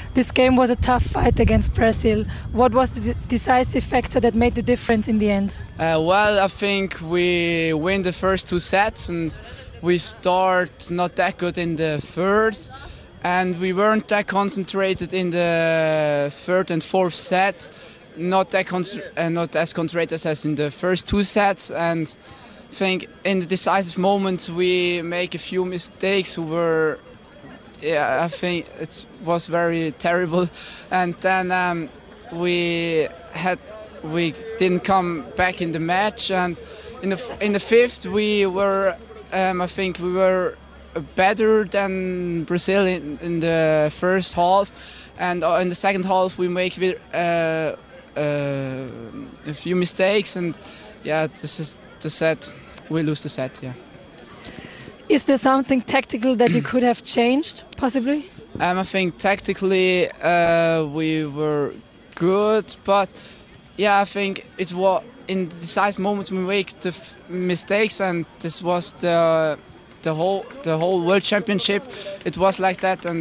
This game was a tough fight against Brazil. What was the decisive factor that made the difference in the end? Well, I think we win the first two sets and we start not that good in the third. And we weren't that concentrated in the third and fourth set. Not as concentrated as in the first two sets. And I think in the decisive moments we make a few mistakes I think it was very terrible, and then we didn't come back in the match, and in the fifth we were I think we were better than Brazil in the first half, and in the second half we make a few mistakes, and this is the set. We lose the set. Yeah. Is there something tactical that you could have changed, possibly? I think tactically we were good, but I think it was in the decisive moments we make the mistakes, and this was the whole World Championship. It was like that, and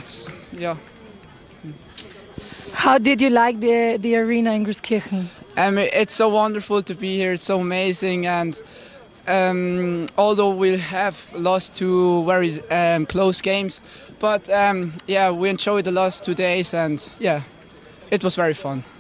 How did you like the arena in Großkirchen? It's so wonderful to be here. It's so amazing, and although we have lost two very close games, but we enjoyed the last 2 days, and it was very fun.